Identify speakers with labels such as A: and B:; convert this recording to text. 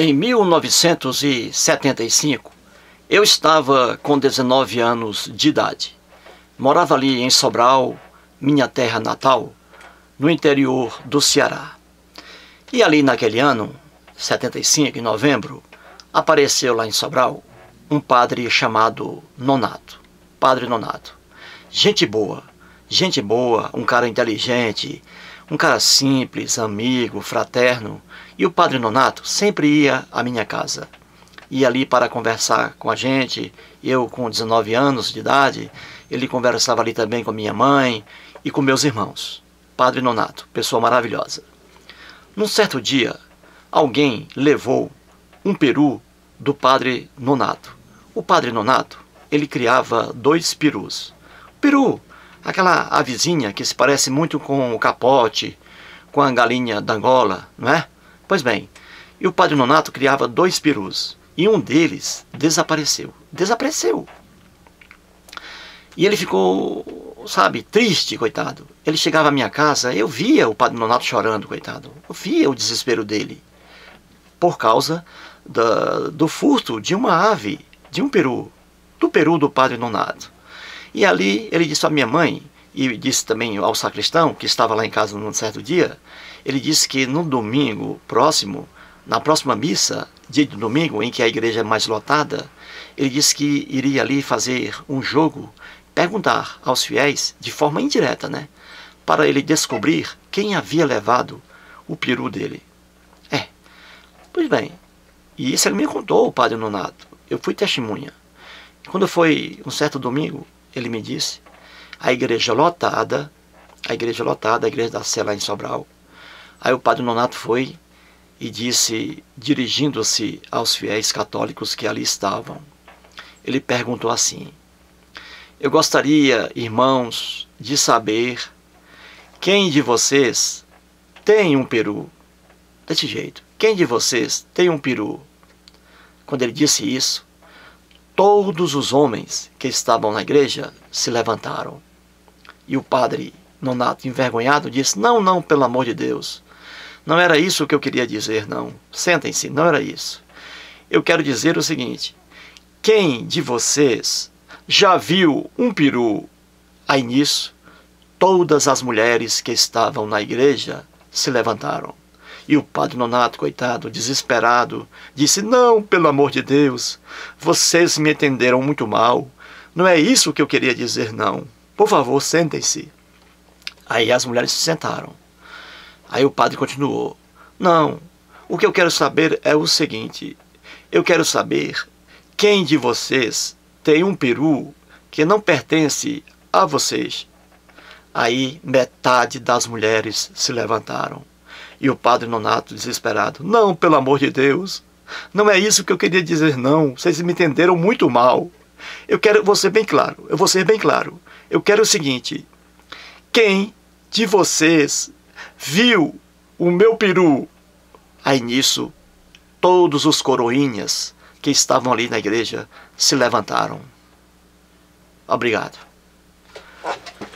A: Em 1975, eu estava com 19 anos de idade. Morava ali em Sobral, minha terra natal, no interior do Ceará. E ali naquele ano, 75, em novembro, apareceu lá em Sobral um padre chamado Nonato. Padre Nonato. Gente boa, um cara inteligente, um cara simples, amigo, fraterno. E o padre Nonato sempre ia à minha casa. Ia ali para conversar com a gente. Eu com 19 anos de idade, ele conversava ali também com minha mãe e com meus irmãos. Padre Nonato, pessoa maravilhosa. Num certo dia, alguém levou um peru do padre Nonato. O padre Nonato, ele criava 2 perus. Peru, aquela avezinha que se parece muito com o capote, com a galinha da Angola, não é? Pois bem, e o padre Nonato criava 2 perus, e um deles desapareceu. Desapareceu. E ele ficou, sabe, triste, coitado. Ele chegava à minha casa, eu via o padre Nonato chorando, coitado. Eu via o desespero dele, por causa do furto de uma ave, de um peru, do peru do padre Nonato. E ali ele disse à minha mãe, e disse também ao sacristão, que estava lá em casa num certo dia, ele disse que no domingo próximo, na próxima missa, dia de domingo, em que a igreja é mais lotada, ele disse que iria ali fazer um jogo, perguntar aos fiéis, de forma indireta, né, para ele descobrir quem havia levado o peru dele. Pois bem, e isso ele me contou, o padre Nonato. Eu fui testemunha. Quando foi um certo domingo, ele me disse, a igreja lotada, a igreja da Sé lá em Sobral. Aí o padre Nonato foi e disse, dirigindo-se aos fiéis católicos que ali estavam, ele perguntou assim: eu gostaria, irmãos, de saber quem de vocês tem um peru? Desse jeito. Quem de vocês tem um peru? Quando ele disse isso, todos os homens que estavam na igreja se levantaram. E o padre Nonato, envergonhado, disse, não, pelo amor de Deus. Não era isso que eu queria dizer, não. Sentem-se, não era isso. Eu quero dizer o seguinte, quem de vocês já viu um peru? Aí nisso, todas as mulheres que estavam na igreja se levantaram. E o padre Nonato, coitado, desesperado, disse, não, pelo amor de Deus, vocês me entenderam muito mal. Não é isso que eu queria dizer, não. Por favor, sentem-se. Aí as mulheres se sentaram. Aí o padre continuou, não, o que eu quero saber é o seguinte, eu quero saber quem de vocês tem um peru que não pertence a vocês. Aí metade das mulheres se levantaram. E o padre Nonato, desesperado, não, pelo amor de Deus, não é isso que eu queria dizer, não, vocês me entenderam muito mal. Vou ser bem claro, eu quero o seguinte, quem de vocês viu o meu peru? Aí nisso, todos os coroinhas que estavam ali na igreja se levantaram. Obrigado.